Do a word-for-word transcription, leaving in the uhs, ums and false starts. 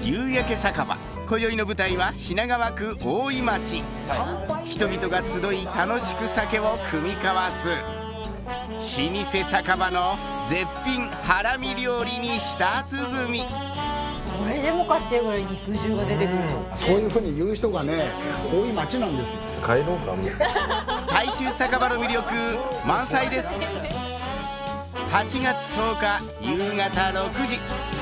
夕焼け酒場。今宵の舞台は品川区大井町。人々が集い楽しく酒を酌み交わす老舗酒場の絶品ハラミ料理に舌鼓。 これでもかっていうぐらい肉汁が出てくる。 そういうふうに言う人がね、多い町なんです。 帰ろうかも。 大衆酒場の魅力満載です。はちがつとおか夕方ろくじ。